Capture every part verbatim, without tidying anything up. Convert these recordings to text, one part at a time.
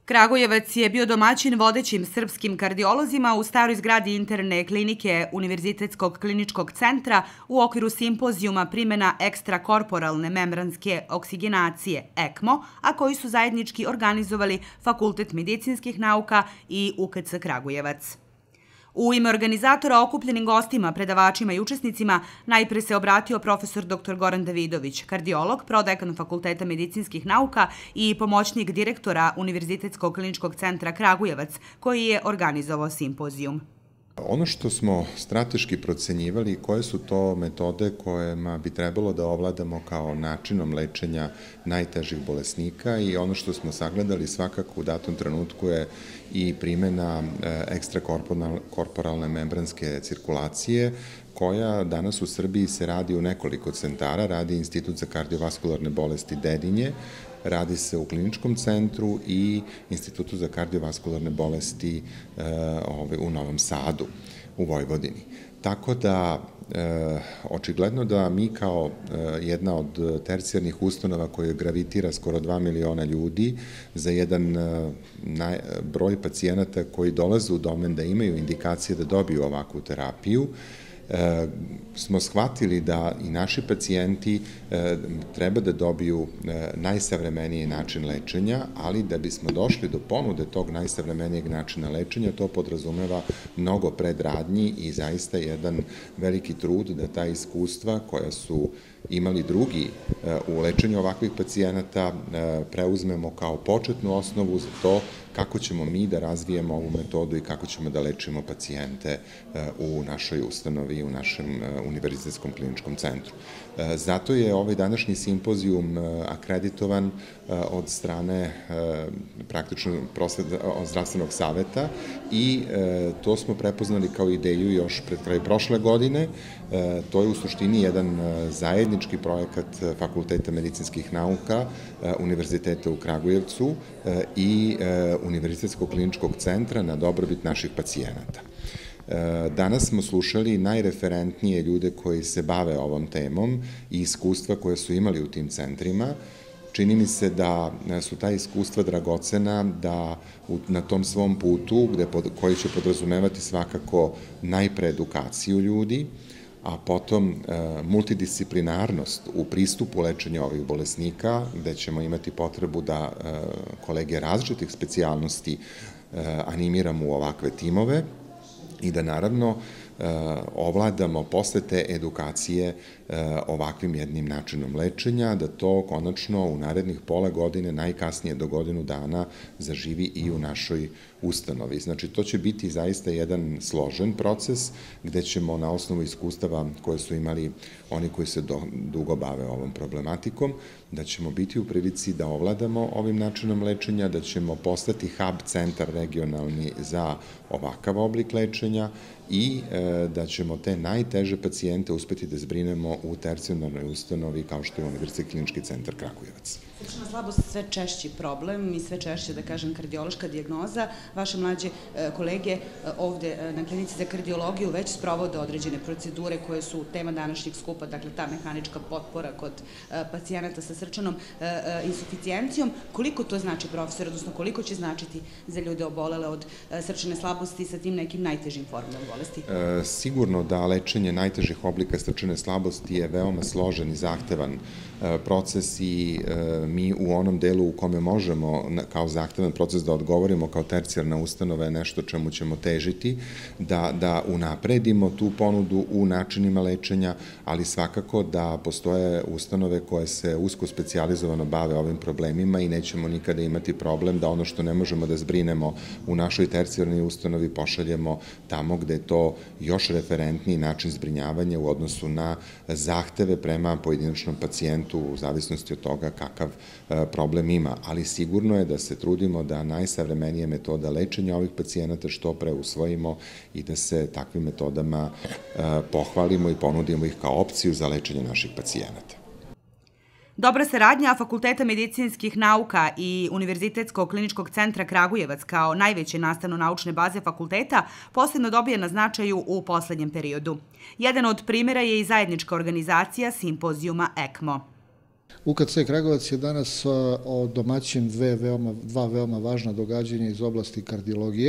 Kragujevac je bio domaćin vodećim srpskim kardiolozima u staroj zgradi interne klinike Univerzitetskog kliničkog centra u okviru simpozijuma primjena ekstrakorporalne membranske oksigenacije E K M O, a koji su zajednički organizovali Fakultet medicinskih nauka i U K C Kragujevac. U ime organizatora okupljenim gostima, predavačima i učesnicima najpre se obratio profesor doktor Goran Davidović, kardiolog, prodekan Fakulteta medicinskih nauka i pomoćnik direktora Univerzitetskog kliničkog centra Kragujevac, koji je organizovao simpozijum. Ono što smo strateški procenjivali, koje su to metode kojima bi trebalo da ovladamo kao načinom lečenja najtežih bolesnika, i ono što smo sagledali svakako u datom trenutku je i primjena ekstrakorporalne membranske cirkulacije, koja danas u Srbiji se radi u nekoliko centara. Radi Institut za kardiovaskularne bolesti Dedinje, radi se u kliničkom centru i Institutu za kardiovaskularne bolesti u Novom Sadu, u Vojvodini. Tako da, očigledno da mi kao jedna od tercijarnih ustanova koja gravitira skoro dva miliona ljudi za jedan broj pacijenata koji dolaze u domen da imaju indikacije da dobiju ovakvu terapiju, smo shvatili da i naši pacijenti treba da dobiju najsavremeniji način lečenja, ali da bismo došli do ponude tog najsavremenijeg načina lečenja, to podrazumeva mnogo predradnji i zaista jedan veliki trud da ta iskustva koja su imali drugi u lečenju ovakvih pacijenata preuzmemo kao početnu osnovu za to kako ćemo mi da razvijemo ovu metodu i kako ćemo da lečimo pacijente u našoj ustanovi i u našem univerzitetskom kliničkom centru. Zato je ovaj današnji simpozijum akreditovan od strane praktično zdravstvenog saveta i to smo prepoznali kao ideju još pred kraj prošle godine. To je u suštini jedan zajednički projekat Fakulteta medicinskih nauka Univerziteta u Kragujevcu i Univerzitetskog kliničkog centra na dobrobit naših pacijenata. Danas smo slušali najreferentnije ljude koji se bave ovom temom i iskustva koje su imali u tim centrima. Čini mi se da su ta iskustva dragocena, da na tom svom putu, koji će podrazumevati svakako najpre edukaciju ljudi, a potom multidisciplinarnost u pristupu lečenja ovih bolesnika, gde ćemo imati potrebu da kolege različitih specijalnosti animiramo u ovakve timove i da naravno ovladamo posle te edukacije ovakvim jednim načinom lečenja, da to konačno u narednih pola godine, najkasnije do godinu dana, zaživi i u našoj ustanovi. Znači, to će biti zaista jedan složen proces gde ćemo na osnovu iskustava koje su imali oni koji se dugo bave ovom problematikom, da ćemo biti u prilici da ovladamo ovim načinom lečenja, da ćemo postati hub centar regionalni za ovakav oblik lečenja i da ćemo te najteže pacijente uspeti da zbrinemo u tercijarnoj ustanovi kao što je Univerzitetski klinički centar Kragujevac. Srčana slabost sve češći problem i sve češće, da kažem, kardiološka dijagnoza. Vaše mlađe kolege ovde na klinici za kardiologiju već sprovode određene procedure koje su tema današnjeg skupa, dakle ta mehanička potpora kod pacijenata sa srčanom insuficijencijom. Koliko to znači, profesor, odnosno koliko će značiti za ljude obolele od srčane slabosti sa tim nekim najtežim formama bolesti? Sigurno da lečenje najtežih oblika srčane slabosti je veoma složen i zahtevan proces i mi u onom delu u kome možemo kao zahtevan proces da odgovorimo kao tercijarna ustanova je nešto čemu ćemo težiti, da unapredimo tu ponudu u načinima lečenja, ali svakako da postoje ustanove koje se usko specijalizovano bave ovim problemima i nećemo nikada imati problem da ono što ne možemo da zbrinemo u našoj tercijarnoj ustanovi pošaljemo tamo gde je to još referentniji način zbrinjavanja u odnosu na zahteve prema pojedinačnom pacijentu u zavisnosti od toga kakav problem ima, ali sigurno je da se trudimo da najsavremenije metoda lečenja ovih pacijenata što pre usvojimo i da se takvim metodama pohvalimo i ponudimo ih kao opciju za lečenje naših pacijenata. Dobra saradnja Fakulteta medicinskih nauka i Univerzitetskog kliničkog centra Kragujevac kao najveće nastavno-naučne baze fakulteta posebno dobije na značaju u poslednjem periodu. Jedan od primjera je i zajednička organizacija simpozijuma E K M O. U K C Kragujevac je danas domaćin dve veoma, dva veoma važna događanja iz oblasti kardiologije.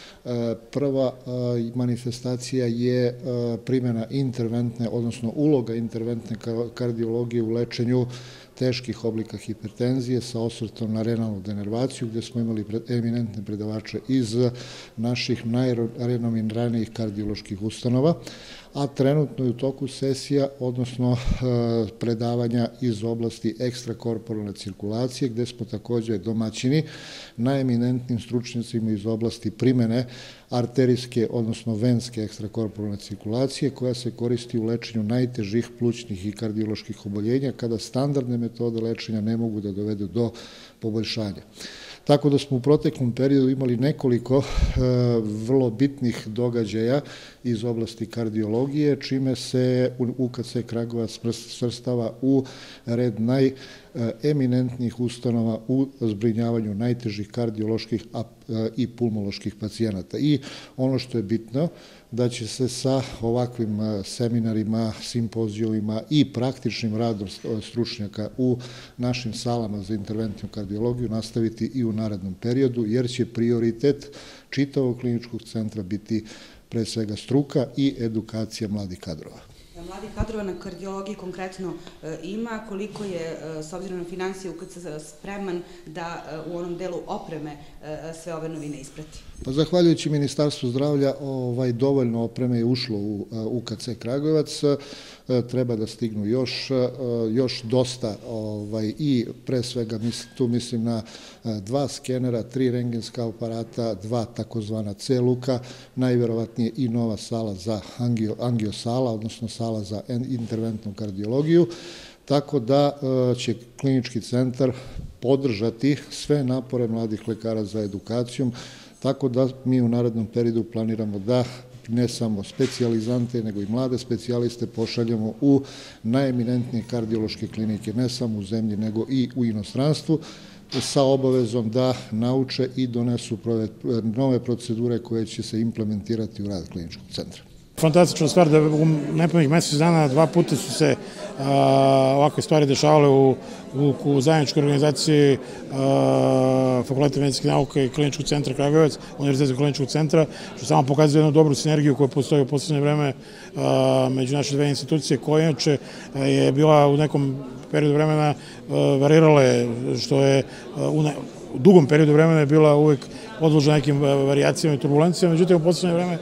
Prva manifestacija je primjena interventne, odnosno uloga interventne kardiologije u lečenju teških oblika hipertenzije sa osvrtom na renalnu denervaciju, gde smo imali eminentne predavače iz naših najrenomiranijih kardioloških ustanova, a trenutno je u toku sesija, odnosno predavanja iz oblasti ekstrakorporalne cirkulacije, gde smo takođe domaćini najeminentnim stručnjacima iz oblasti primene arterijske, odnosno venske ekstrakorporalne cirkulacije, koja se koristi u lečenju najtežih plućnih i kardioloških oboljenja, kada standardne metode lečenja ne mogu da dovedu do poboljšanja. Tako da smo u proteklom periodu imali nekoliko vrlo bitnih događaja iz oblasti kardiologije, čime se U K C Kragujevac svrstava u red najeminentnijih ustanova u zbrinjavanju najtežih kardioloških i pulmoloških pacijenata. I ono što je bitno, da će se sa ovakvim seminarima, simpozijumima i praktičnim radom stručnjaka u našim salama za interventnu kardiologiju nastaviti i u narednom periodu, jer će prioritet čitavog kliničkog centra biti pre svega struka i edukacija mladih kadrova. Mladih kadrova na kardiologiji konkretno ima, koliko je, s obzirom na financije, U K C spreman da u onom delu opreme sve ove novine isprati? Pa zahvaljujući Ministarstvu zdravlja, dovoljno opreme je ušlo u U K C Kragujevac, treba da stignu još, još dosta i pre svega tu mislim na dva skenera, tri rengenska aparata, dva takozvana C luka, najverovatnije i nova sala za angiosala, odnosno sala za interventnu kardiologiju, tako da će klinički centar podržati sve napore mladih lekara za edukacijom, tako da mi u narednom periodu planiramo da ne samo specijalizante, nego i mlade specijaliste pošaljemo u najeminentnije kardiološke klinike, ne samo u zemlji, nego i u inostranstvu, sa obavezom da nauče i donesu nove procedure koje će se implementirati u rad kliničkog centra. Fantastična stvar da u nepunih mesec dana dva puta su se ovakve stvari dešavale u zajedničkoj organizaciji Fakulteta medicinskih nauka i Kliničkog centra Kragujevac, Univerzitetskog kliničkog centra, što samo pokazuje jednu dobru sinergiju koja postoji u poslednje vreme među naše dve institucije, koja inače je bila u nekom periodu vremena varirale, što je u dugom periodu vremena je bila uvek podložena nekim varijacijama i turbulencijama, međutim u poslednje vreme,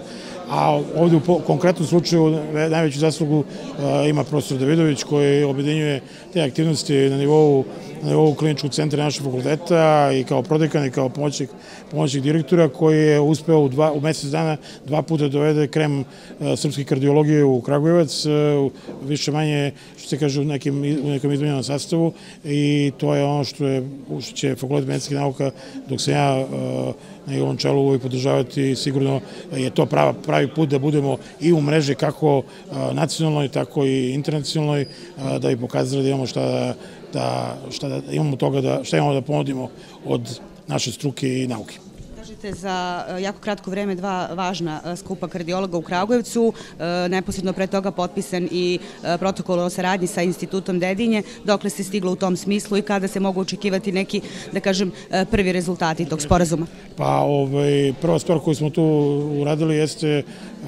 a ovde u konkretnom slučaju najveću zaslugu ima profesor Davidović, koji objedinjuje te aktivnosti na nivou kliničkog centra našeg fakulteta i kao prodekan i kao pomoćnik direktora, koji je uspeo u mesec dana dva puta dovede krem srpske kardiologije u Kragujevac, više manje, što se kaže, u nekom izmenjenom sastavu, i to je ono što će Fakultet medicinskih nauka, dok sam ja na njegovom čelu, uvijek podržavati. Sigurno je to pravi put da budemo i u mreži kako nacionalnoj, tako i internacionalnoj, da bi pokazali da imamo šta da imamo toga, šta imamo da ponudimo od naše struke i nauke. Kažete, za jako kratko vreme dva važna skupa kardiologa u Kragujevcu, neposredno pre toga potpisan i protokol o saradnji sa Institutom Dedinje. Dokle se stiglo u tom smislu i kada se mogu očekivati neki, da kažem, prvi rezultati tog sporazuma? Pa, prva stvar koju smo tu uradili jeste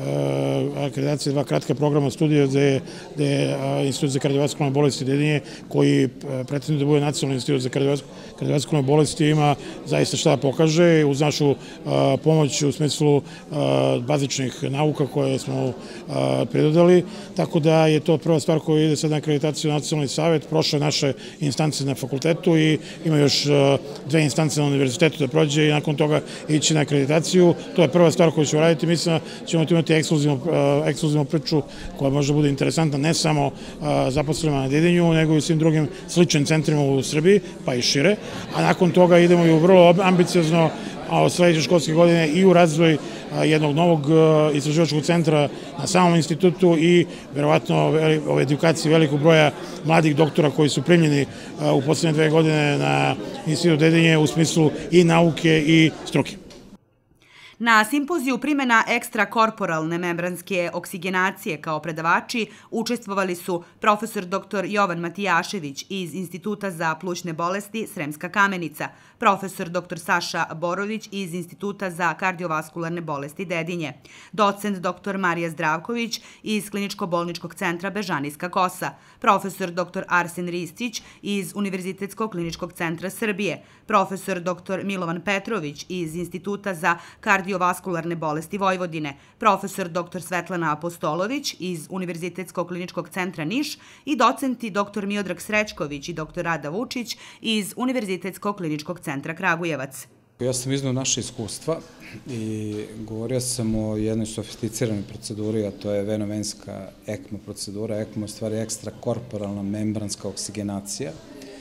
akreditacija dva kratka programa studija, gde je Institut za kardiovaskularne bolesti Dedinje, koji pretenduje da bude nacionalni institut za kardiovaskularne bolesti, ima zaista šta da pokaže uz našu pomoć u smislu bazičnih nauka koje smo pridodali, tako da je to prva stvar koja ide sad na akreditaciju Nacionalni savet. Prošle naše instance na fakultetu i ima još dve instance na univerzitetu da prođe i nakon toga ići na akreditaciju. To je prva stvar koju ćemo raditi. Mislim da ćemo imati ekskluzivnu priču koja može bude interesantna ne samo zaposlenima na Dedinju, nego i svim drugim sličnim centrima u Srbiji, pa i šire. A nakon toga idemo i u vrlo ambiciozno od sledeće školske godine i u razvoj jednog novog istraživačkog centra na samom institutu i verovatno o edukaciji velikog broja mladih doktora koji su primljeni u poslednje dve godine na Institut Dedinje u smislu i nauke i struke. Na simpoziju primjena ekstrakorporalne membranske oksigenacije kao predavači učestvovali su profesor doktor Jovan Matijašević iz Instituta za plućne bolesti Sremska Kamenica, profesor doktor Saša Borović iz Instituta za kardiovaskularne bolesti Dedinje, docent doktor Marija Zdravković iz Kliničko-bolničkog centra Bežanijska Kosa, profesor doktor Arsen Ristić iz Univerzitetskog kliničkog centra Srbije, profesor doktor Milovan Petrović iz Instituta za kardiovaskularne bolesti Vojvodine, profesor doktor Svetlana Apostolović iz Univerzitetskog kliničkog centra Niš i docenti doktor Miodrag Srećković i doktor Rada Vučić iz Univerzitetskog kliničkog centra Kragujevac. Ja sam iznao naše iskustva i govorio sam o jednoj sofisticiranoj proceduri, a to je venovenska ECMO procedura. ECMO je stvari ekstrakorporalna membranska oksigenacija.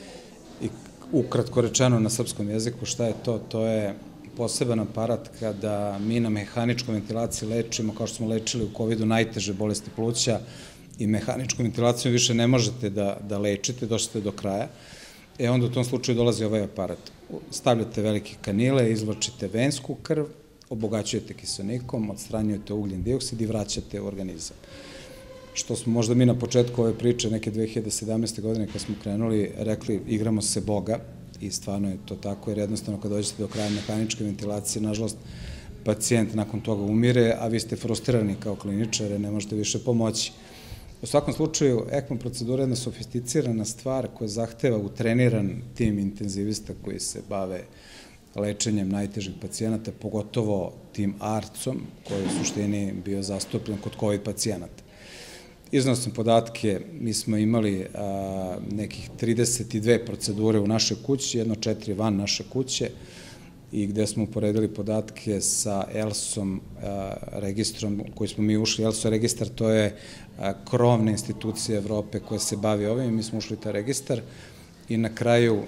I ukratko rečeno na srpskom jeziku šta je to? To je poseban aparat kada mi na mehaničkoj ventilaciji lečimo, kao što smo lečili u kovidu, najteže bolesti pluća i mehaničkom ventilacijom više ne možete da, da lečite, došete do kraja. E onda u tom slučaju dolazi ovaj aparat. Stavljate velike kanile, izvlačite vensku krv, obogaćujete kiselnikom, odstranjujete ugljen dioksid i vraćate u organizam. Što smo možda mi na početku ove priče, neke dve hiljade sedamnaeste. godine kad smo krenuli, rekli igramo se Boga i stvarno je to tako, jer jednostavno kad dođete do kraja mehaničke ventilacije, nažalost, pacijent nakon toga umire, a vi ste frustrirani kao kliničare, ne možete više pomoći. U svakom slučaju, ECMO procedura je jedna sofisticirana stvar koja zahteva utreniran tim intenzivista koji se bave lečenjem najtežih pacijenata, pogotovo tim ARC-om koji je u suštini bio zastupljen kod COVID pacijenata. Iznao sam podatke, mi smo imali a, nekih trideset dve procedure u našoj kući, jedno četiri van naše kuće, i gde smo uporedili podatke sa E L S-om registrom koji smo mi ušli. E L S O registar, to je krovna institucija Evrope koja se bavi ovim i mi smo ušli u taj registar i na kraju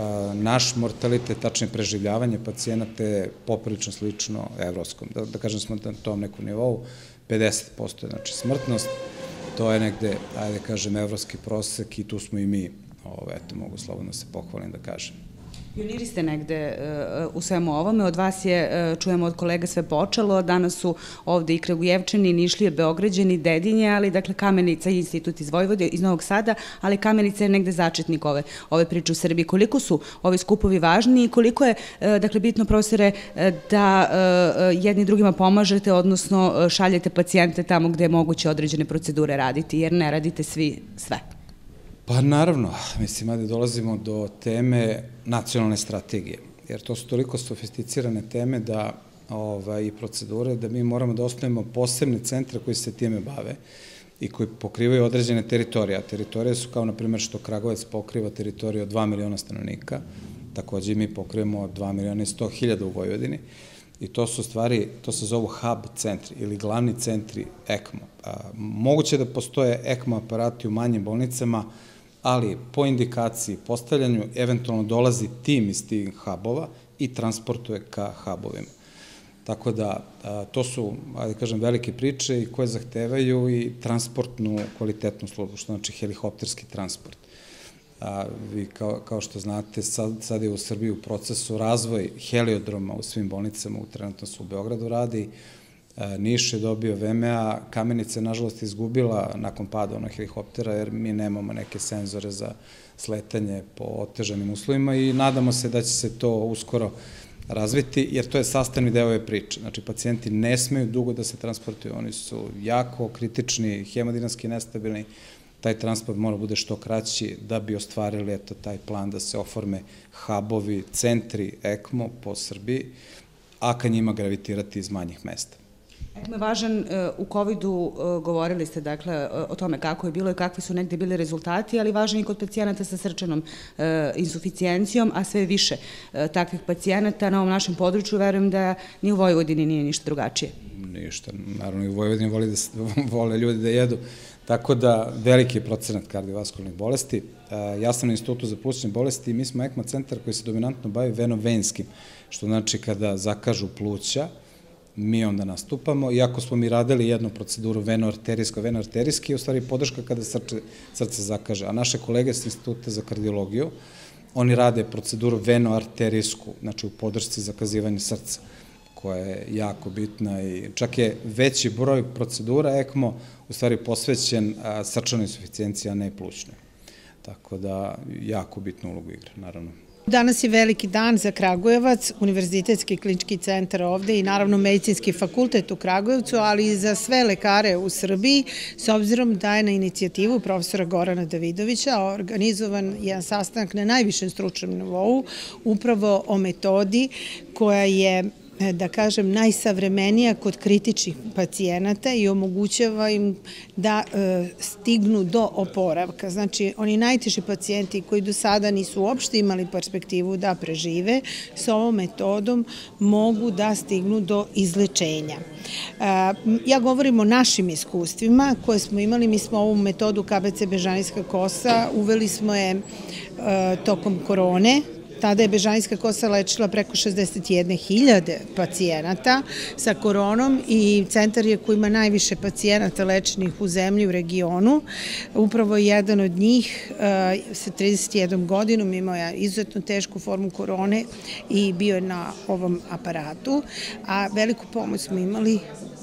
naš mortalitet, tačnije preživljavanje pacijenata je poprilično slično evropskom. Da, da kažem smo na tom nekom nivou, pedeset posto je znači smrtnost, to je negde, ajde kažem, evropski prosek i tu smo i mi, ovo, eto, mogu slobodno se pohvalim da kažem. Pioniri ste negde u svemu ovome, od vas je, čujemo od kolega, sve počelo, danas su ovde i Kragujevčani, Nišlije, Beograđani, Dedinje, ali dakle Kamenica i institut iz Vojvodine, iz Novog Sada, ali Kamenica je negde začetnik ove, ove priče u Srbiji. Koliko su ovi skupovi važni i koliko je, dakle, bitno, profesore, da jedni drugima pomažete, odnosno šaljete pacijente tamo gde je moguće određene procedure raditi, jer ne radite svi sve. Pa naravno, mislim, ajde dolazimo do teme nacionalne strategije, jer to su toliko sofisticirane teme da, ovaj, i procedure, da mi moramo da osnovimo posebne centre koji se time bave i koji pokrivaju određene teritorije. A teritorije su kao, na primjer, što Kragujevac pokriva teritoriju od dva miliona stanovnika, takođe mi pokrivamo dva miliona i sto hiljada u Vojvodini. I to su stvari, to se zovu hub centri ili glavni centri ECMO. Moguće da postoje ECMO aparati u manjim bolnicama, ali po indikaciji, postavljanju, eventualno dolazi tim iz tih hubova i transportuje ka hubovima. Tako da, to su, ajde kažem, velike priče i koje zahtevaju i transportnu kvalitetnu službu, što znači helikopterski transport. Vi, kao što znate, sad je u Srbiji u procesu razvoj heliodroma u svim bolnicama, trenutno se u Beogradu radi, Niš je dobio V M A, Kamenica je nažalost izgubila nakon pada onog helikoptera, jer mi nemamo neke senzore za sletanje po otežanim uslovima i nadamo se da će se to uskoro razviti, jer to je sastavni deo ove priče. Znači, pacijenti ne smeju dugo da se transportuju, oni su jako kritični, hemodinamski nestabilni, taj transport mora bude što kraći da bi ostvarili eto taj plan da se oforme hubovi, centri ECMO po Srbiji, a ka njima gravitirati iz manjih mesta. ECMO je važan u kovidu, govorili ste dakle o tome kako je bilo i kakvi su negde bili rezultati, ali važan i kod pacijenata sa srčanom insuficijencijom, a sve više takvih pacijenata na ovom našem području, verujem da ni u Vojvodini nije ništa drugačije. Ništa, naravno i u Vojvodini vole ljudi da jedu. Tako da, veliki je procenat kardiovaskularnih bolesti. Ja sam na Institutu za plućne bolesti i mi smo ECMO centar koji se dominantno bavi venovenskim, što znači kada zakažu pluća, mi onda nastupamo, iako smo mi radili jednu proceduru venoarterijsko, venoarterijski je u stvari podrška kada srce zakaže, a naše kolege s Instituta za kardiologiju, oni rade proceduru venoarterijsku, znači u podršci zakazivanja srca, koja je jako bitna i čak je veći broj procedura ECMO u stvari posvećen srčanoj insuficijenciji, a ne plućnoj. Tako da jako bitnu ulogu igra, naravno. Danas je veliki dan za Kragujevac, Univerzitetski klinički centar ovde i naravno Medicinski fakultet u Kragujevcu, ali i za sve lekare u Srbiji, s obzirom da je na inicijativu profesora Gorana Davidovića organizovan jedan sastanak na najvišem stručnom nivou upravo o metodi koja je, da kažem, najsavremenija kod kritičnih pacijenata i omogućava im da stignu do oporavka. Znači, oni najteži pacijenti koji do sada nisu uopšte imali perspektivu da prežive, s ovom metodom mogu da stignu do izlečenja. Ja govorim o našim iskustvima koje smo imali. Mi smo ovu metodu K B C Bežanijska kosa, uveli smo je tokom korone. Tada je Bežanijska kosa lečila preko šezdeset jedne hiljade pacijenata sa koronom i centar je koji ima najviše pacijenata lečenih u zemlji, u regionu. Upravo jedan od njih sa trideset jednom godinom imao je izuzetno tešku formu korone i bio je na ovom aparatu, a veliku pomoć smo imali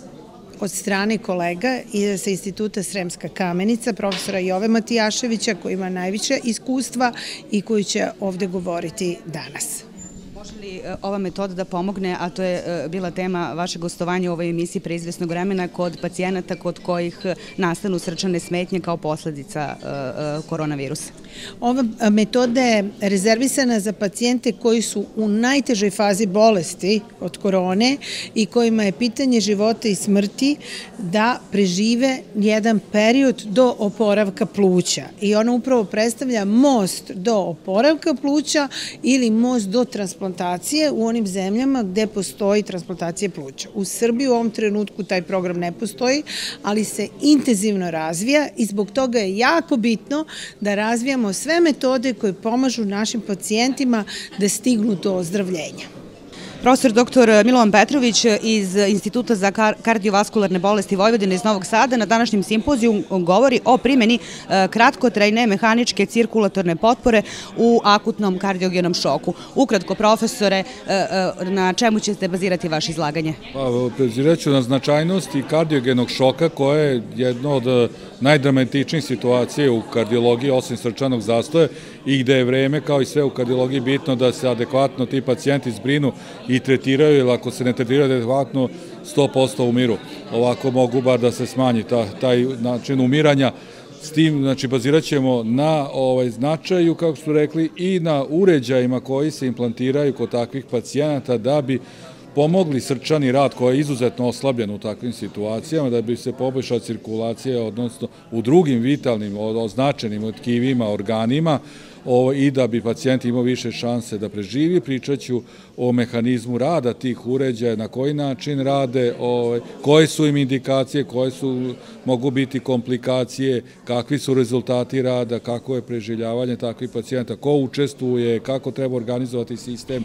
od strane kolega sa Instituta Sremska Kamenica, profesora Jove Matijaševića, koji ima najviše iskustva i koji će ovde govoriti danas. Može li ova metoda da pomogne, a to je bila tema vašeg gostovanja u ovoj emisiji pre izvesnog vremena, kod pacijenata kod kojih nastanu srčane smetnje kao posledica koronavirusa? Ova metoda je rezervisana za pacijente koji su u najtežoj fazi bolesti od korone i kojima je pitanje života i smrti da prežive jedan period do oporavka pluća. I ona upravo predstavlja most do oporavka pluća ili most do transplantacije u onim zemljama gde postoji transplantacija pluća. U Srbiji u ovom trenutku taj program ne postoji, ali se intenzivno razvija i zbog toga je jako bitno da razvijamo sve metode koje pomažu našim pacijentima da stignu do ozdravljenja. Profesor doktor Milovan Petrović iz Instituta za kardiovaskularne bolesti Vojvodine iz Novog Sada na današnjem simpoziju govori o primjeni kratkotrajne mehaničke cirkulatorne potpore u akutnom kardiogenom šoku. Ukratko, profesore, na čemu ćete bazirati vaše izlaganje? Bazirat ću na značajnosti kardiogenog šoka, koja je jedna od najdramatičnijih situacija u kardiologiji, osim srčanog zastoja, i gde je vreme, kao i sve u kardiologiji, bitno da se adekvatno ti pacijenti zbrinu i tretiraju, jer ako se ne tretiraju adekvatno, sto posto umiru. Ovako mogu bar da se smanji taj način umiranja. S tim, znači, bazirat ćemo na značaju, kako su rekli, i na uređajima koji se implantiraju kod takvih pacijenata da bi pomogli srčani rad koji je izuzetno oslabljen u takvim situacijama, da bi se poboljšala cirkulacija, odnosno u drugim vitalnim, označenim tkivima, organima, i da bi pacijent imao više šanse da preživi. Pričat ću o mehanizmu rada tih uređaja, na koji način rade, koje su im indikacije, koje su, mogu biti komplikacije, kakvi su rezultati rada, kako je preživljavanje takvih pacijenta, ko učestvuje, kako treba organizovati sistem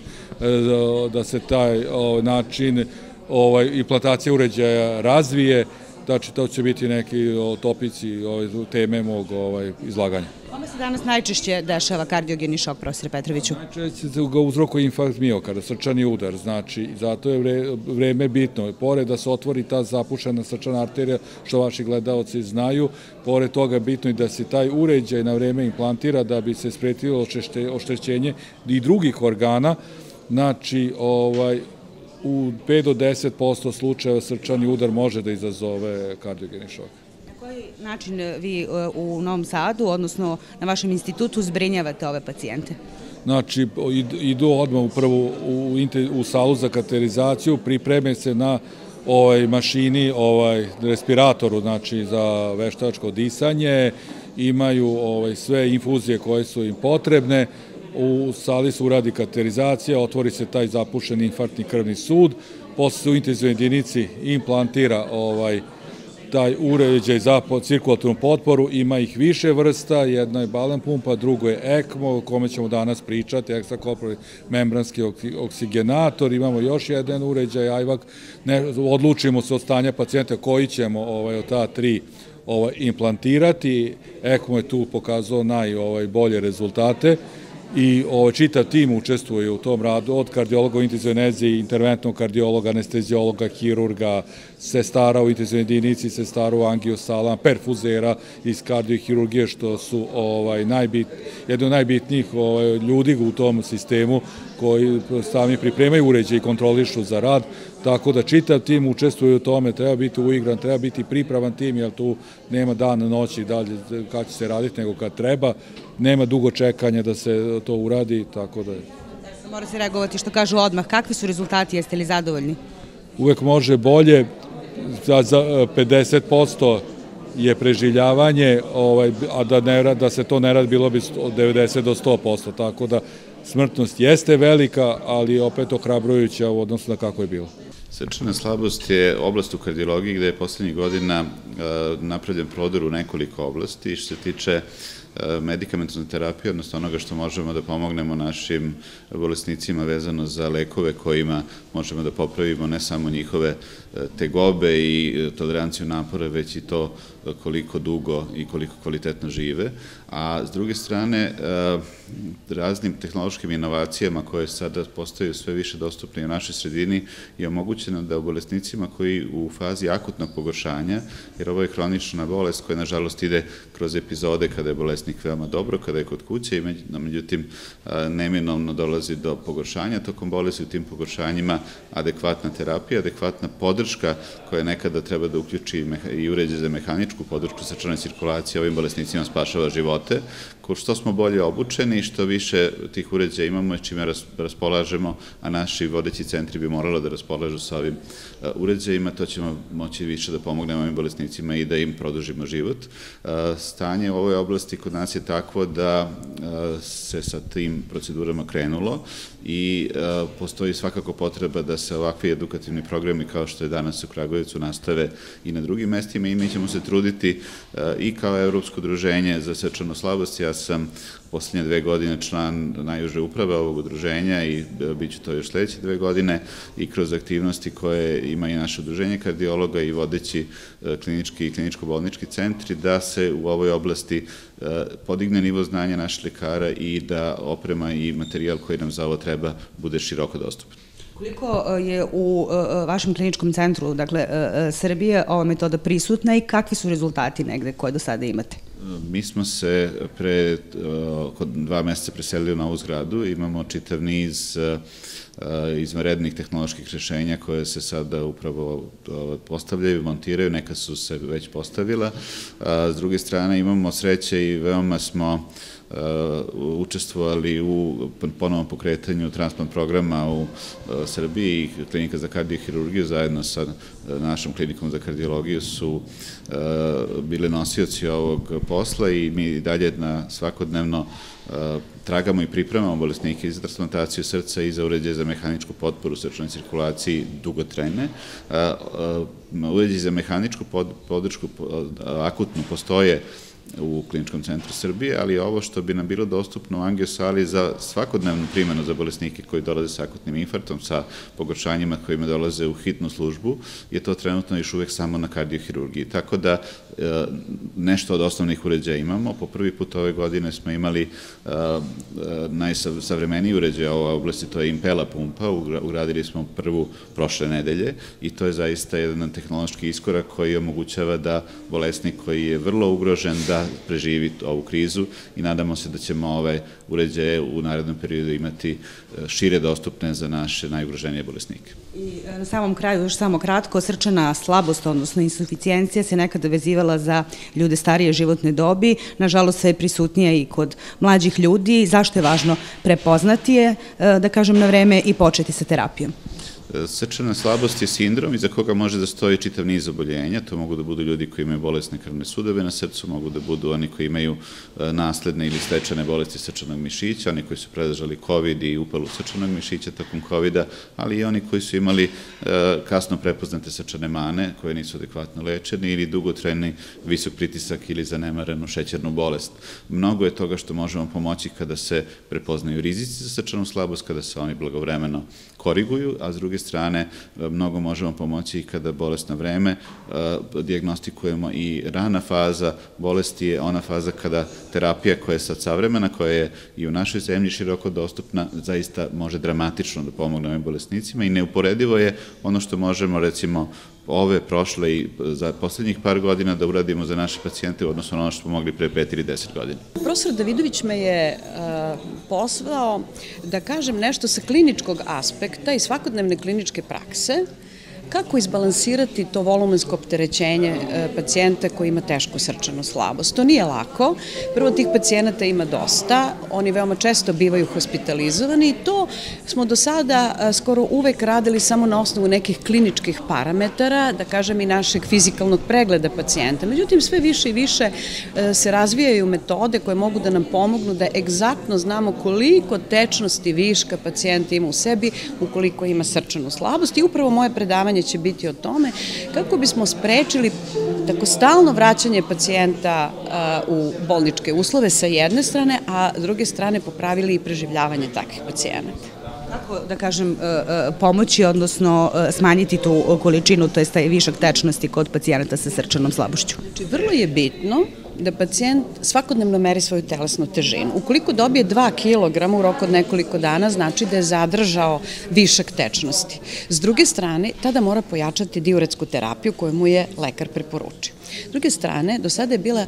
da se taj način implantacije uređaja razvije. Znači, to će biti neki topici teme mog izlaganja. Kome se danas najčešće dešava kardiogeni šok, profesore Petroviću? Najčešće se ga uzrokuje infarkt miokarda, srčani udar, znači, zato je vreme bitno. Pored da se otvori ta zapušena srčana arterija, što vaši gledaoci znaju, pored toga je bitno i da se taj uređaj na vreme implantira da bi se spretilo oštećenje i drugih organa, znači, ovaj, u pet do deset posto slučajeva srčani udar može da izazove kardiogeni šok. Na koji način vi u Novom Sadu, odnosno na vašem institutu, zbrinjavate ove pacijente? Znači, idu odmah upravo u salu za kateterizaciju, pripreme se na mašini, respiratoru, znači za veštačko disanje, imaju sve infuzije koje su im potrebne. U sali se uradi kateterizacija, otvori se taj zapušeni infarktni krvni sud, posle se u intenzivnoj jedinici implantira taj uređaj za cirkulatornu potporu, ima ih više vrsta, jedna je balen pumpa, drugo je ECMO, o kome ćemo danas pričati, ekstrakorporalni membranski oksigenator, imamo još jedan uređaj, ajvak, odlučimo se od stanja pacijenta koji ćemo od ta tri implantirati, ECMO je tu pokazao najbolje rezultate. i čitav tim učestvuje u tom radu, od kardiologa u intenzivnoj nezi, interventnog kardiologa, anestezijologa, hirurga, sestara u intenzivnoj jedinici, sestara u angiosalama, perfuzera iz kardiohirurgije, što su jedni od najbitnijih ljudi u tom sistemu koji sami pripremaju uređaje i kontrolišu za rad, tako da čitav tim učestvuje u tome, treba biti uigran, treba biti pripravan tim, jer tu nema dana, noći dalje kad će se raditi, nego kad treba, nema dugo čekanja da se to uradi, tako da je. Mora se reagovati što kažu odmah. Kakvi su rezultati, jeste li zadovoljni? Uvek može bolje, za pedeset posto je preživljavanje, a da se to ne radi bilo bi od devedeset do sto posto, tako da smrtnost jeste velika, ali opet ohrabrujuća u odnosu na kako je bilo. Srčana slabost je oblast u kardiologiji gde je poslednjih godina napravljen prodor u nekoliko oblasti. Što se tiče medikamentovne terapije, odnosno onoga što možemo da pomognemo našim bolesnicima vezano za lekove kojima možemo da popravimo ne samo njihove tegobe i toleranciju napora, već i to koliko dugo i koliko kvalitetno žive. A s druge strane, raznim tehnološkim inovacijama koje sada postaju sve više dostupne u našoj sredini je omogućeno da u bolesnicima koji u fazi akutnog pogoršanja, jer ovo je hronična bolest koja nažalost ide kroz epizode kada je bolesnik veoma dobro, kada je kod kuće i međutim neminovno dolazi do pogoršanja tokom bolesti, u tim pogoršanjima adekvatna terapija, adekvatna podrška koja nekada treba da uključi i uređaj za mehaničku podršku srčanoj cirkulaciji, ovim bolesnicima spašava živote. Što smo bolje obučeni, što više tih uređaja imamo i čime raspolažemo, a naši vodeći centri bi moralo da raspolažu sa ovim uređajima, to ćemo moći više da pomognemo ovim bolesnicima i da im produžimo život. Stanje u ovoj oblasti kod nas je takvo da se sa tim procedurama krenulo i postoji svakako potreba da se ovakvi edukativni programi kao što je danas u Kragujevcu nastave i na drugim mestima i mi ćemo se truditi i kao Evropsko udruženje za srčanu slabost. Ja sam poslednje dve godine član najuže uprave ovog udruženja i bit ću to još sledeće dve godine i kroz aktivnosti koje ima i naše udruženje kardiologa i vodeći klinički i kliničko-bolnički centri da se u ovoj oblasti podigne nivo znanja naših lekara i da oprema i materijal koji nam za ovo treba bude široko dostupan. Koliko je u vašem kliničkom centru, dakle, Srbije, ova metoda prisutna i kakvi su rezultati negde koje do sada imate? Mi smo se pre oko dva meseca preselili u novu zgradu, imamo čitav niz izvanrednih tehnoloških rešenja koje se sada upravo postavljaju, montiraju, neka su se već postavila. S druge strane imamo sreće i veoma smo učestvovali u ponovnom pokretanju transplant programa u Srbiji i klinika za kardiohirurgiju zajedno sa našom klinikom za kardiologiju su bile nosioci ovog posla i mi dalje na svakodnevno tragamo i pripremamo bolesnike i za transplantaciju srca i za uređaje za mehaničku potporu srčanoj cirkulaciji dugotrajne. Uređaji za mehaničku podršku akutno postoje u Kliničkom centru Srbije, ali ovo što bi nam bilo dostupno u angiosali za svakodnevnu primjenu za bolesnike koji dolaze sa akutnim infarktom, sa pogoršanjima kojima dolaze u hitnu službu, je to trenutno još uvek samo na kardiohirurgiji. Tako da nešto od osnovnih uređaja imamo. Po prvi put ove godine smo imali najsavremeniji uređaj u ovoj oblasti, to je Impella pumpa, ugradili smo prvu prošle nedelje i to je zaista jedan tehnološki iskorak koji omogućava da bolesnik koji je vrlo ugrožen da preživi ovu krizu i nadamo se da ćemo ove uređaje u narednom periodu imati šire dostupne za naše najugroženije bolesnike. I na samom kraju, još samo kratko, srčana slabost, odnosno insuficijencija se nekada vezivala za ljude starije životne dobi, nažalost sve je prisutnija i kod mlađih ljudi. Zašto je važno prepoznati je, da kažem, na vreme i početi sa terapijom? Srčana slabost je sindrom iza koga može da stoji čitav niz oboljenja. To mogu da budu ljudi koji imaju bolesne krvne sudove na srcu, mogu da budu oni koji imaju nasledne ili stečene bolesti srčanog mišića, oni koji su predržali kovid i upalu srčanog mišića tokom kovida, ali i oni koji su imali kasno prepoznate srčane mane koje nisu adekvatno lečeni ili dugotrajni visok pritisak ili zanemarenu šećernu bolest. Mnogo je toga što možemo pomoći kada se prepoznaju rizici za srčanu slabost, kada se oni blagovremeno koriguju, a s druge druge strane mnogo možemo pomoći i kada bolest na vreme dijagnostikujemo i rana faza bolesti je ona faza kada terapija koja je sad savremena, koja je i u našoj zemlji široko dostupna, zaista može dramatično da pomogne ovim bolesnicima i neuporedivo je ono što možemo recimo ove, prošle i za poslednjih par godina da uradimo za naše pacijente u odnosu na ono što smo mogli pre pet ili deset godina. Profesor Davidović me je pozvao da kažem nešto sa kliničkog aspekta i svakodnevne kliničke prakse, kako izbalansirati to volumensko opterećenje pacijenta koji ima tešku srčanu slabost. To nije lako. Prvo, tih pacijenata ima dosta, oni veoma često bivaju hospitalizovani i to smo do sada skoro uvek radili samo na osnovu nekih kliničkih parametara, da kažem i našeg fizikalnog pregleda pacijenta. Međutim, sve više i više se razvijaju metode koje mogu da nam pomognu da egzaktno znamo koliko tečnosti viška pacijenta ima u sebi ukoliko ima srčanu slabost i upravo moje predavanje će biti o tome kako bismo sprečili tako stalno vraćanje pacijenta u bolničke uslove sa jedne strane, a s druge strane popravili i preživljavanje takvih pacijenata. Kako, da kažem, pomoći, odnosno smanjiti tu količinu, to je taj višak tečnosti kod pacijenata sa srčanom slabošću? Znači, vrlo je bitno da pacijent svakodnevno meri svoju telesnu težinu. Ukoliko dobije dva kilograma u roku od nekoliko dana, znači da je zadržao višak tečnosti. S druge strane, tada mora pojačati diuretsku terapiju koju mu je lekar preporučio. S druge strane, do sada je bila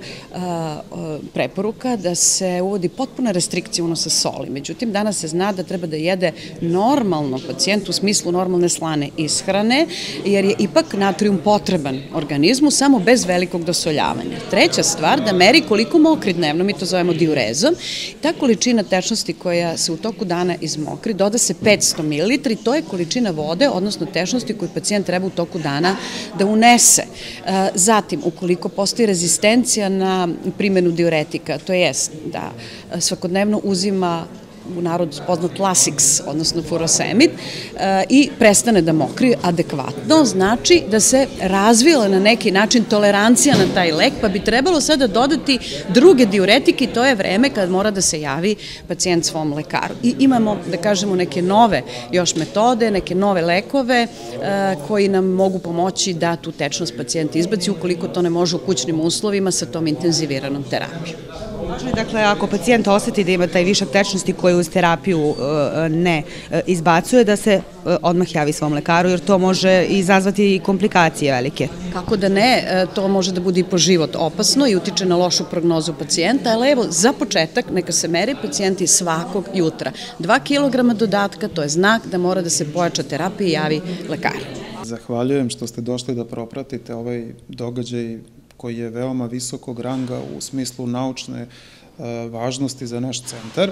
preporuka da se uvodi potpuna restrikcija unosa soli. Međutim, danas se zna da treba da jede normalno pacijent u smislu normalne slane ishrane, jer je ipak natrijum potreban organizmu, samo bez velikog dosoljavanja. Treća stvar, da meri koliko mokri dnevno, mi to zovemo diurezom, ta količina tečnosti koja se u toku dana izmokri, doda se petsto mililitara i to je količina vode, odnosno tečnosti koju pacijent treba u toku dana da unese. Zatim, ukoliko postoji rezistencija na primjenu diuretika, to jest da svakodnevno uzima u narodu poznat Lasix, odnosno furosemid, i prestane da mokri adekvatno, znači da se razvila na neki način tolerancija na taj lek, pa bi trebalo sada dodati druge diuretike i to je vreme kad mora da se javi pacijent svom lekaru. I imamo, da kažemo, neke nove još metode, neke nove lekove koji nam mogu pomoći da tu tečnost pacijenta izbaci ukoliko to ne može u kućnim uslovima sa tom intenziviranom terapijom. Važno je, dakle, ako pacijent oseti da ima taj višak tečnosti koji uz terapiju ne izbacuje, da se odmah javi svom lekaru, jer to može izazvati i komplikacije velike. Kako da ne, to može da bude i po život opasno i utiče na lošu prognozu pacijenta, ali evo, za početak neka se meri pacijenti svakog jutra. Dva kilograma dodatka, to je znak da mora da se pojača terapija i javi lekaru. Zahvaljujem što ste došli da propratite ovaj događaj koji je veoma visokog ranga u smislu naučne važnosti za naš centar.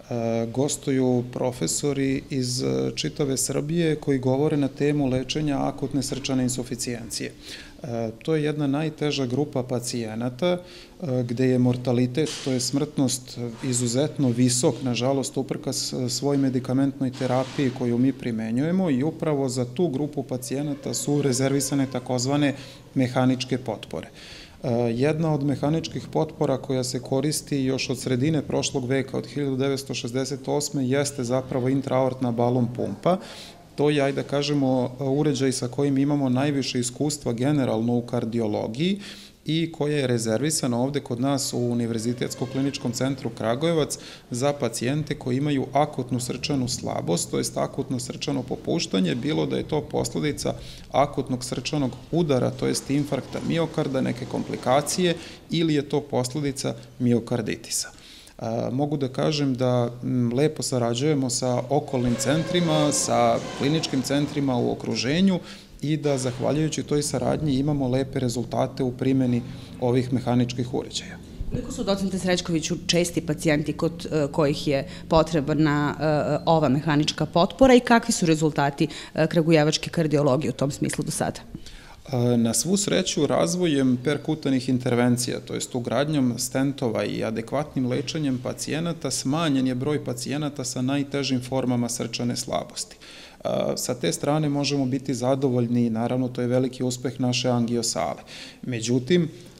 Gostuju profesori iz čitave Srbije koji govore na temu lečenja akutne srčane insuficijencije. To je jedna najteža grupa pacijenata gde je mortalitet, to je smrtnost, izuzetno visok, nažalost, uprkos svoj medikamentnoj terapiji koju mi primenjujemo i upravo za tu grupu pacijenata su rezervisane takozvane mehaničke potpore. Jedna od mehaničkih potpora koja se koristi još od sredine prošlog veka, od hiljadu devetsto šezdeset osme jeste zapravo intraaortna balon pumpa. To je, ajde da kažemo, uređaj sa kojim imamo najviše iskustva generalno u kardiologiji i koja je rezervisana ovde kod nas u Univerzitetskom kliničkom centru Kragujevac za pacijente koji imaju akutnu srčanu slabost, to jest akutno srčano popuštanje, bilo da je to posledica akutnog srčanog udara, to jest infarkta miokarda, neke komplikacije, ili je to posledica miokarditisa. Mogu da kažem da lepo sarađujemo sa okolnim centrima, sa kliničkim centrima u okruženju i da, zahvaljujući toj saradnji, imamo lepe rezultate u primjeni ovih mehaničkih uređaja. Koliko su, docente Srećkoviću, česti pacijenti kod kojih je potrebna ova mehanička potpora i kakvi su rezultati kragujevačke kardiologije u tom smislu do sada? Na svu sreću, razvojem perkutanih intervencija, to jest ugradnjom stentova i adekvatnim lečenjem pacijenata, smanjen je broj pacijenata sa najtežim formama srčane slabosti. Sa te strane možemo biti zadovoljni i naravno to je veliki uspeh naše angiosale. Međutim,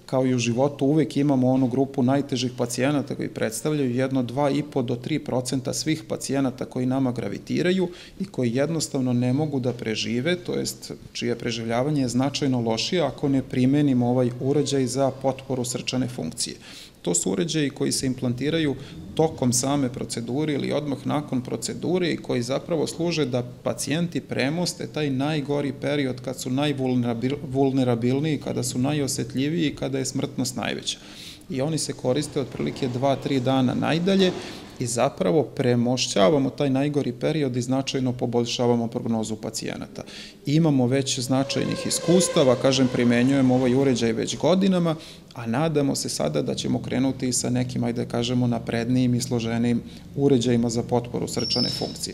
kao i u životu uvek imamo onu grupu najtežih pacijenata koji predstavljaju jedno dva i po do tri procenta svih pacijenata koji nama gravitiraju i koji jednostavno ne mogu da prežive, to jest čije preživljavanje je značajno lošije ako ne primenimo ovaj uređaj za potporu srčane funkcije. To su uređaji koji se implantiraju tokom same procedure ili odmah nakon procedure i koji zapravo služe da pacijenti premoste taj najgori period kad su najvulnerabilniji, kada su najosetljiviji i kada je smrtnost najveća. I oni se koriste otprilike dva do tri dana najdalje i zapravo premošćavamo taj najgori period i značajno poboljšavamo prognozu pacijenata. Imamo već značajnih iskustava, kažem, primenjujemo ovaj uređaj već godinama, a nadamo se sada da ćemo krenuti i sa nekim, ajde kažemo, naprednijim i složenijim uređajima za potporu srčane funkcije.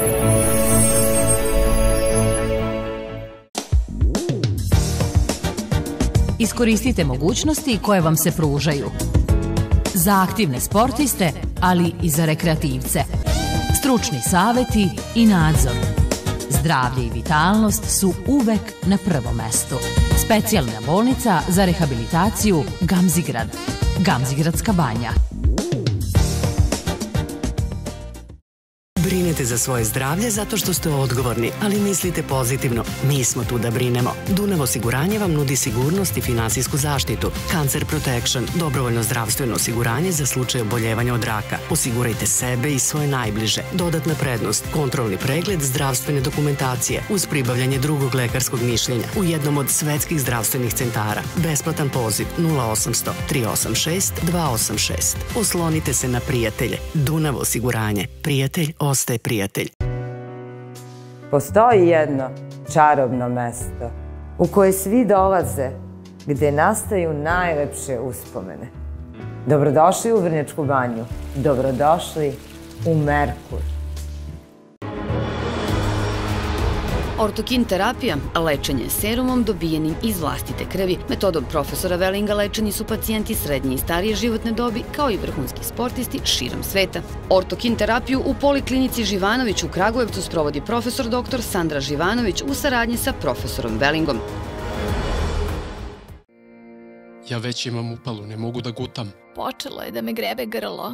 Iskoristite mogućnosti koje vam se pružaju. Za aktivne sportiste, ali i za rekreativce. Stručni saveti i nadzor. Zdravlje i vitalnost su uvek na prvom mestu. Specijalna bolnica za rehabilitaciju Gamzigrad. Gamzigradska banja. Brinete za svoje zdravlje zato što ste odgovorni, ali mislite pozitivno. Mi smo tu da brinemo. Dunav osiguranje vam nudi sigurnost i finansijsku zaštitu. Cancer Protection, dobrovoljno zdravstveno osiguranje za slučaj oboljevanja od raka. Osigurajte sebe i svoje najbliže. Dodatna prednost, kontrolni pregled zdravstvene dokumentacije uz pribavljanje drugog lekarskog mišljenja u jednom od svetskih zdravstvenih centara. Besplatan poziv nula osamsto tri osam šest dva osam šest. Oslonite se na prijatelje. Dunav osiguranje. Prijatelj ostaje prijatelj. Postoji jedno čarobno mesto u koje svi dolaze, gde nastaju najlepše uspomene. Dobrodošli u Vrnjačku banju. Dobrodošli u Merkur. Ortokin terapija, lečenje serumom dobijenim iz vlastite krvi. Metodom profesora Wellinga lečeni su pacijenti srednje i starije životne dobi, kao i vrhunski sportisti širom sveta. Ortokin terapiju u Poliklinici Živanović u Kragujevcu sprovodi profesor doktor Sandra Živanović u saradnji sa profesorom Wellingom. Ja već imam upalu, ne mogu da gutam. Počelo je da me grebe grlo.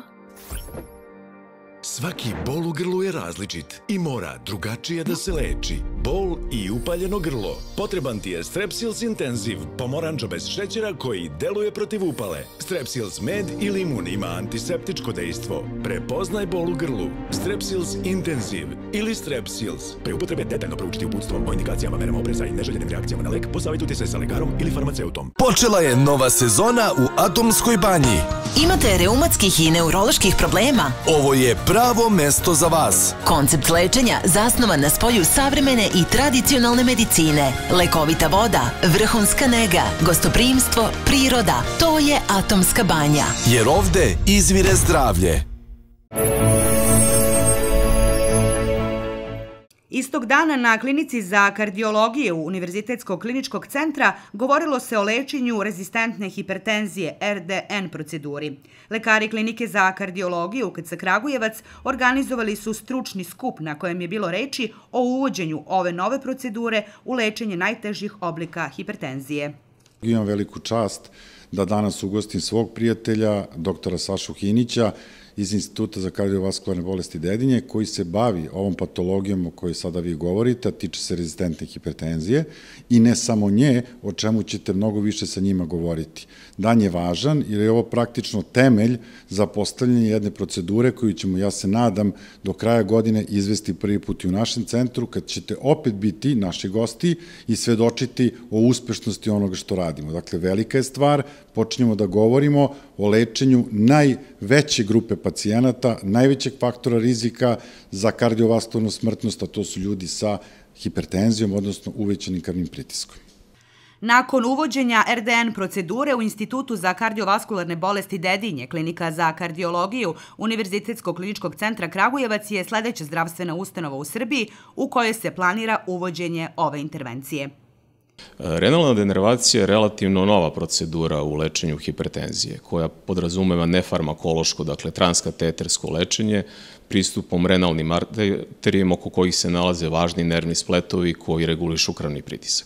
Svaki bol u grlu je različit i mora drugačije da se leči. Bol i upaljeno grlo. Potreban ti je Strepsils Intenziv, pomoranđa bez šećera koji deluje protiv upale. Strepsils Med i limun ima antiseptičko dejstvo. Prepoznaj bol u grlu. Strepsils Intenziv ili Strepsils. Pre upotrebe detaljno proučiti uputstvo o indikacijama, merama opreza i neželjenim reakcijama na lek, posavitujte se sa lekarom ili farmaceutom. Počela je nova sezona u Atomskoj banji. Imate reumatskih i neuroloških problema? Ovo je pravo mesto za vas. Koncept lečenja zasnovan na spoju savremene i tradicionalne medicine. Lekovita voda, vrhunska nega, gostoprimstvo, priroda. To je Atomska banja. Jer ovde izvire zdravlje. Istog dana na klinici za kardiologiju Univerzitetskog kliničkog centra govorilo se o lečenju rezistentne hipertenzije R D N proceduri. Lekari klinike za kardiologiju U K C Kragujevac organizovali su stručni skup na kojem je bilo reči o uvođenju ove nove procedure u lečenje najtežih oblika hipertenzije. Imam veliku čast da danas ugostim svog prijatelja, doktora Sašu Hinića, iz Instituta za kardiovaskularne bolesti Dedinje, koji se bavi ovom patologijom o kojoj sada vi govorite, a tiče se rezistentne hipertenzije i ne samo nje, o čemu ćete mnogo više sa njima govoriti. Dan je važan jer je ovo praktično temelj za postavljanje jedne procedure koju ćemo, ja se nadam, do kraja godine izvesti prvi put i u našem centru, kad ćete opet biti naši gosti i svedočiti o uspešnosti onoga što radimo. Dakle, velika je stvar, počinjemo da govorimo o lečenju najveće grupe pacijenata, najvećeg faktora rizika za kardiovaskularnu smrtnost, a to su ljudi sa hipertenzijom, odnosno uvećanim krvnim pritiskom. Nakon uvođenja R D N procedure u Institutu za kardiovaskularne bolesti Dedinje, klinika za kardiologiju Univerzitetskog kliničkog centra Kragujevac je sledeća zdravstvena ustanova u Srbiji u kojoj se planira uvođenje ove intervencije. Renalna denervacija je relativno nova procedura u lečenju hipertenzije, koja podrazumeva nefarmakološko, dakle transkatetersko lečenje, pristupom renalnim arterijama oko kojih se nalaze važni nervni spletovi koji regulišu krvni pritisak.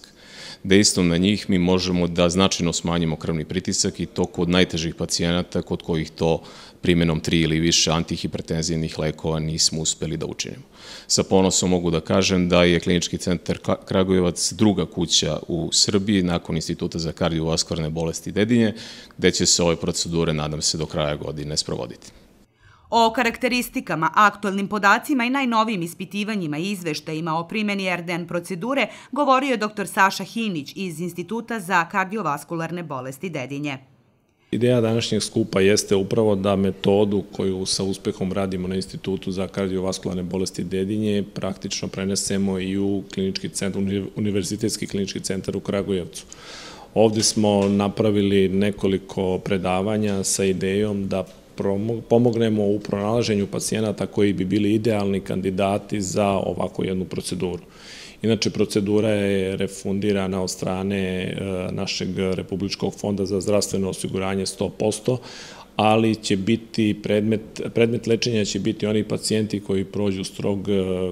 Dejstvom na njih mi možemo da značajno smanjimo krvni pritisak i to kod najtežih pacijenata kod kojih to primjenom tri ili više antihipertenzivnih lekova nismo uspeli da učinimo. Sa ponosom mogu da kažem da je Klinički centar Kragujevac druga kuća u Srbiji nakon Instituta za kardiovaskularne bolesti Dedinje, gde će se ove procedure, nadam se, do kraja godine sprovoditi. O karakteristikama, aktualnim podacima i najnovijim ispitivanjima i izveštajima o primjeni er de en procedure govorio je doktor Saša Hinić iz Instituta za kardiovaskularne bolesti Dedinje. Ideja današnjeg skupa jeste upravo da metodu koju sa uspehom radimo na Institutu za kardiovaskularne bolesti Dedinje praktično prenesemo i u klinički centar, Univerzitetski klinički centar u Kragujevcu. Ovde smo napravili nekoliko predavanja sa idejom da pomognemo u pronalaženju pacijenata koji bi bili idealni kandidati za ovakvu jednu proceduru. Inače, procedura je refundirana od strane našeg Republičkog fonda za zdravstveno osiguranje sto posto, ali će biti predmet, predmet lečenja će biti oni pacijenti koji prođu strog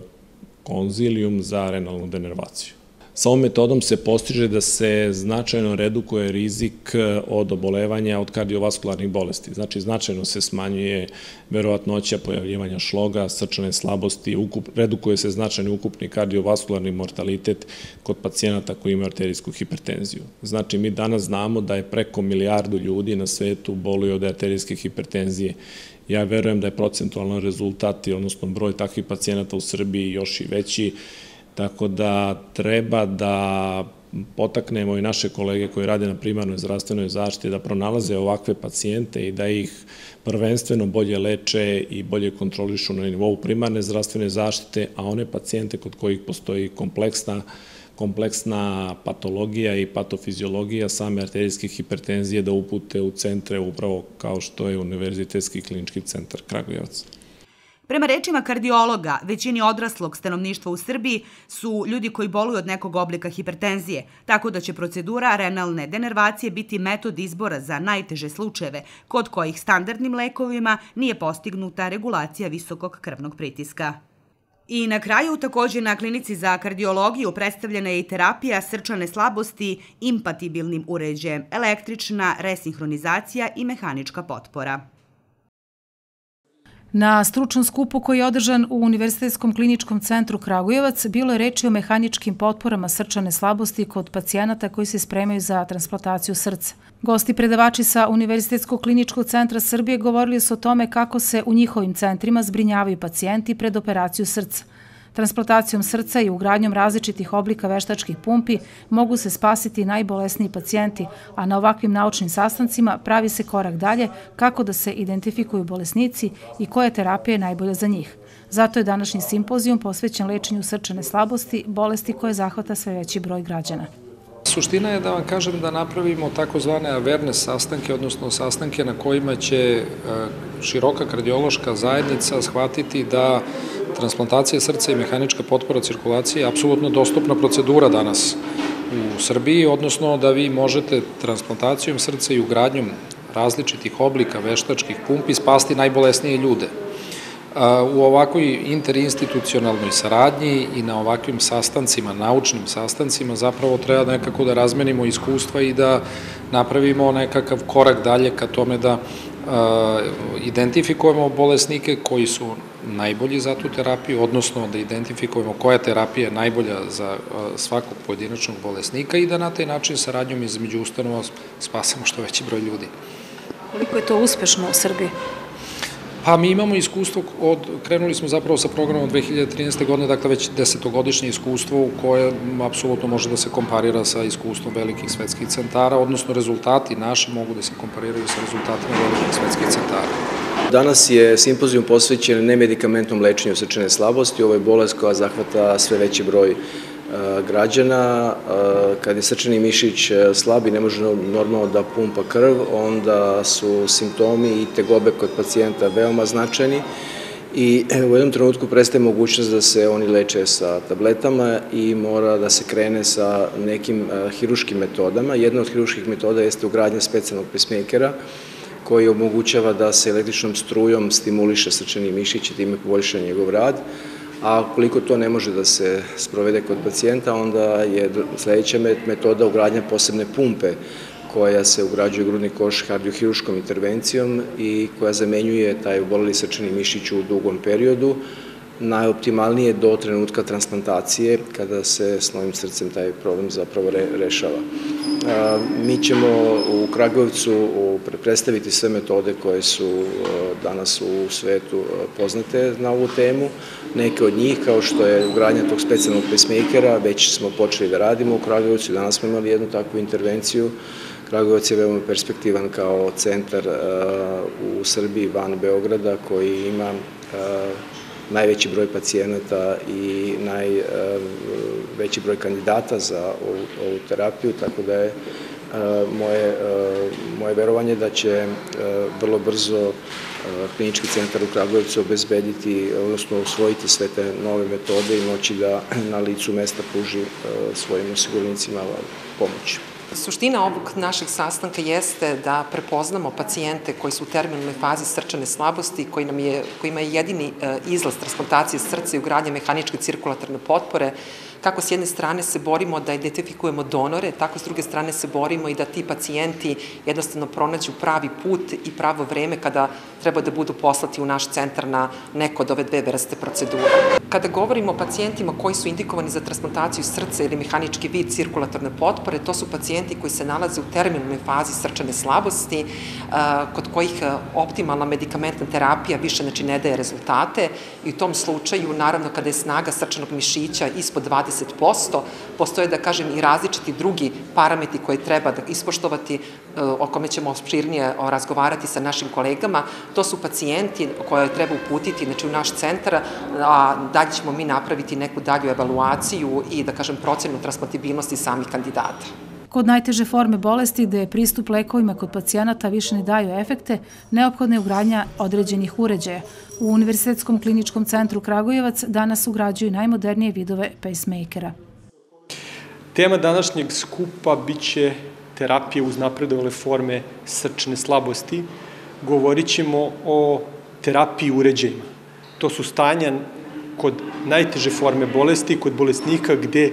konzilijum za renalnu denervaciju. Sa ovom metodom se postiže da se značajno redukuje rizik od obolevanja od kardiovaskularnih bolesti. Znači, značajno se smanjuje verovatnoća pojavljivanja šloga, srčane slabosti, redukuje se značajno ukupni kardiovaskularni mortalitet kod pacijenata koji imaju arterijsku hipertenziju. Znači, mi danas znamo da je preko milijardu ljudi na svetu boluje od arterijske hipertenzije. Ja verujem da je procentualan rezultat, odnosno broj takvih pacijenata u Srbiji još i veći, tako da treba da potaknemo i naše kolege koji rade na primarnoj zdravstvenoj zaštiti da pronalaze ovakve pacijente i da ih prvenstveno bolje leče i bolje kontrolišu na nivou primarne zdravstvene zaštite, a one pacijente kod kojih postoji kompleksna, kompleksna patologija i patofiziologija same arterijske hipertenzije da upute u centre upravo kao što je Univerzitetski klinički centar Kragujevac. Prema rečima kardiologa, većini odraslog stanovništva u Srbiji su ljudi koji boluju od nekog oblika hipertenzije, tako da će procedura renalne denervacije biti metod izbora za najteže slučajeve, kod kojih standardnim lekovima nije postignuta regulacija visokog krvnog pritiska. I na kraju, također na klinici za kardiologiju predstavljena je i terapija srčane slabosti impatibilnim uređajem, električna resinhronizacija i mehanička potpora. Na stručnom skupu koji je održan u Univerzitetskom kliničkom centru Kragujevac bilo je reči o mehaničkim potporama srčane slabosti kod pacijenata koji se spremaju za transplantaciju srca. Gosti predavači sa Univerzitetskog kliničkog centra Srbije govorili su o tome kako se u njihovim centrima zbrinjavaju pacijenti pred operaciju srca. Transplantacijom srca i ugradnjom različitih oblika veštačkih pumpi mogu se spasiti najbolesniji pacijenti, a na ovakvim naučnim sastancima pravi se korak dalje kako da se identifikuju bolesnici i koja terapija je najbolja za njih. Zato je današnji simpozijum posvećen lečenju srčane slabosti, bolesti koje zahvata sve veći broj građana. Suština je da vam kažem da napravimo takozvane awareness sastanke, odnosno sastanke na kojima će široka kardiološka zajednica shvatiti da transplantacija srca i mehanička potpora cirkulacije je apsolutno dostupna procedura danas u Srbiji, odnosno da vi možete transplantacijom srca i ugradnjom različitih oblika veštačkih pumpi spasti najbolesnije ljude. U ovakvoj interinstitucionalnoj saradnji i na ovakvim sastancima, naučnim sastancima, zapravo treba nekako da razmenimo iskustva i da napravimo nekakav korak dalje ka tome da identifikujemo bolesnike koji su najbolji za tu terapiju, odnosno da identifikujemo koja terapija je najbolja za svakog pojedinačnog bolesnika i da na taj način saradnjom između ustanova spasamo što veći broj ljudi. Koliko je to uspešno u Srbiji? Pa mi imamo iskustvo, krenuli smo zapravo sa programom od dve hiljade trinaeste. godine, dakle već desetogodišnje iskustvo u koje apsolutno može da se komparira sa iskustvom velikih svetskih centara, odnosno rezultati naši mogu da se kompariraju sa rezultatima velikih svetskih centara. Danas je simpozijum posvećen nemedikamentnom lečenju srčane slabosti. Ovo je bolest koja zahvata sve veći broj građana. Kad je srčani mišić slab i ne može normalno da pumpa krv, onda su simptomi i tegobe kod pacijenta veoma značajni i u jednom trenutku prestaje mogućnost da se oni leče sa tabletama i mora da se krene sa nekim hiruškim metodama. Jedna od hiruških metoda jeste ugradnja specijalnog pacemakera koji omogućava da se električnom strujom stimuliše srčani mišić i time poboljša njegov rad. a koliko to ne može da se sprovede kod pacijenta, onda je sledeća metoda ugradnja posebne pumpe koja se ugrađuje u grudni koš kardiohiruškom intervencijom i koja zamenjuje taj oboleli srčani mišić u dugom periodu, najoptimalnije do trenutka transplantacije, kada se s novim srcem taj problem zapravo rešava. Mi ćemo u Kragujevcu predstaviti sve metode koje su danas u svetu poznate na ovu temu. Neke od njih, kao što je ugradnja tog specijalnog pacemakera, već smo počeli da radimo u Kragujevcu i danas smo imali jednu takvu intervenciju. Kragujevac je veoma perspektivan kao centar u Srbiji van Beograda koji ima najveći broj pacijenata i najveći broj kandidata za ovu terapiju, tako da je moje verovanje da će vrlo brzo klinički centar u Kragujevcu obezbediti, odnosno usvojiti sve te nove metode i moći da na licu mesta pruži svojim osiguranicima pomoć. Suština ovog našeg sastanka jeste da prepoznamo pacijente koji su u terminalnoj fazi srčane slabosti, kojima je jedini izlaz transplantacije srca i ugradnja mehaničke cirkulatorne potpore. Kako s jedne strane se borimo da identifikujemo donore, tako s druge strane se borimo i da ti pacijenti jednostavno pronađu pravi put i pravo vreme kada treba da budu poslati u naš centar na neko od ove dve vrste procedura. Kada govorimo o pacijentima koji su indikovani za transplantaciju srca ili mehanički vid cirkulatorne potpore, to su pacijenti koji se nalaze u terminalnoj fazi srčane slabosti, kod kojih optimalna medikamentna terapija više ne daje rezultate i u tom slučaju, naravno, kada je snaga srčanog mišića ispod dvadeset posto, postoje, da kažem, i različiti drugi parametri koje treba da ispoštovati, o kome ćemo opširnije razgovarati sa našim kolegama. To su pacijenti koje treba uputiti u naš centar, a dalje ćemo mi napraviti neku dalju evaluaciju i, da kažem, procenu transplantabilnosti samih kandidata. Kod najteže forme bolesti, gde je pristup lekovima kod pacijenata više ne daju efekte, neophodna je ugradnja određenih uređaja. U Univerzitetskom kliničkom centru Kragujevac danas ugrađuju najmodernije vidove pacemakera. Tema današnjeg skupa biće terapija uz napredovale forme srčane slabosti. Govorit ćemo o terapiji uređajima. To su stanja kod najteže forme bolesti, kod bolesnika gde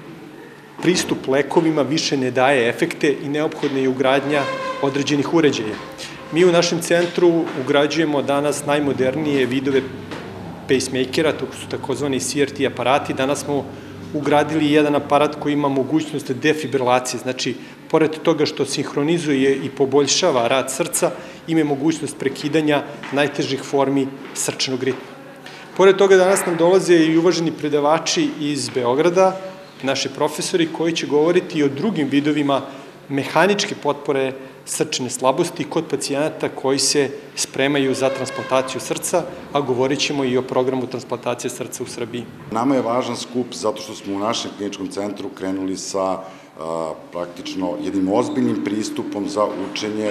pristup lekovima više ne daje efekte i neophodna je ugradnja određenih uređaja. Mi u našem centru ugrađujemo danas najmodernije vidove pacemakera, to su takozvani C R T aparati. Danas smo ugradili jedan aparat koji ima mogućnost defibrilacije, znači, pored toga što sinhronizuje i poboljšava rad srca, ima mogućnost prekidanja najtežih formi srčanog ritma. Pored toga danas nam dolaze i uvaženi predavači iz Beograda, naši profesori koji će govoriti i o drugim vidovima mehaničke potpore srčane slabosti kod pacijenata koji se spremaju za transplantaciju srca, a govorit ćemo i o programu transplantacije srca u Srbiji. Nama je važan skup zato što smo u našem kliničkom centru krenuli sa praktično jednim ozbiljnim pristupom za učenje,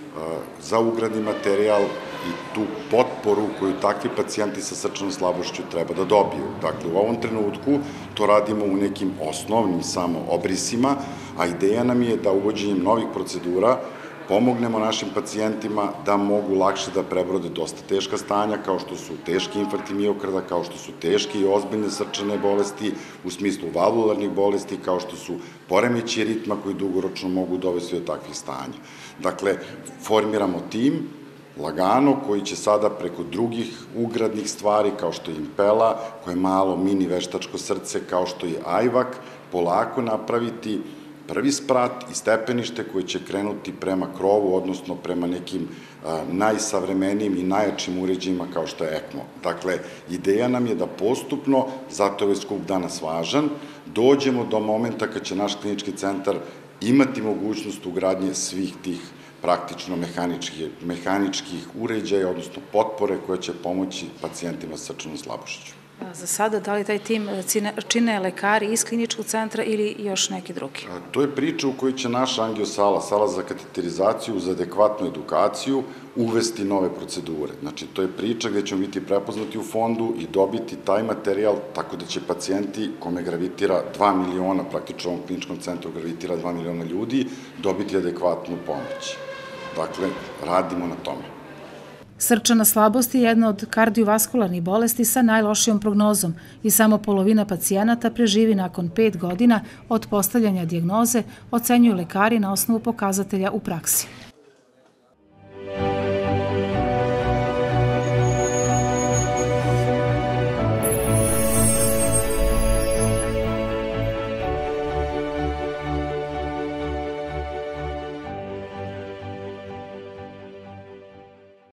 za ugradni materijal i tu potporu koju takvi pacijenti sa srčanom slabošću treba da dobiju. Dakle, u ovom trenutku to radimo u nekim osnovnim samo obrisima, a ideja nam je da uvođenjem novih procedura pomognemo našim pacijentima da mogu lakše da prebrode dosta teška stanja, kao što su teški infarkti miokarda, kao što su teške i ozbiljne srčane bolesti, u smislu valvularnih bolesti, kao što su poremeći ritma koji dugoročno mogu dovesti do takvih stanja. Dakle, formiramo tim, lagano, koji će sada preko drugih ugradnih stvari, kao što je Impela, koje je malo mini veštačko srce, kao što je Ajvak, polako napraviti prvi sprat i stepenište koje će krenuti prema krovu, odnosno prema nekim najsavremenijim i najjačim uređajima kao što je ECMO. Dakle, ideja nam je da postupno, zato je ovaj skup danas važan, dođemo do momenta kad će naš klinički centar imati mogućnost ugradnje svih tih praktično mehaničkih uređaja, odnosno potpore koje će pomoći pacijentima sa srčanom slabošću. Za sada, da li taj tim čine lekari iz kliničkog centra ili još neki drugi? To je priča u kojoj će naša angiosala, sala za kateterizaciju, uz adekvatnu edukaciju, uvesti nove procedure. Znači, to je priča gde ćemo biti prepoznati u fondu i dobiti taj materijal tako da će pacijenti kome gravitira dva miliona, praktično u ovom kliničkom centru gravitira dva miliona ljudi, dobiti adekvatnu pomoć. Dakle, radimo na tome. Srčana slabost je jedna od kardiovaskularnih bolesti sa najlošijom prognozom i samo polovina pacijenata preživi nakon pet godina od postavljanja dijagnoze, ocenjuju lekari na osnovu pokazatelja u praksi.